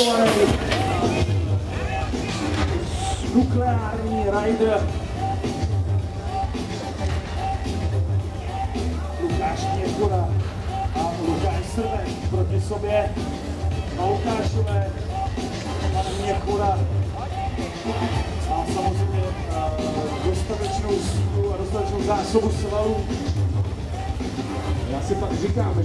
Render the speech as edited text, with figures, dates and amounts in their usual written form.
nastartovaný nukleární rider. Lukáš Měchura a Lukáš Srbek proti sobě. Na Lukášové, pan Měchura a samozřejmě dostatečnou sílu a dostatečnou zásobu svalů. Já si pak říkám,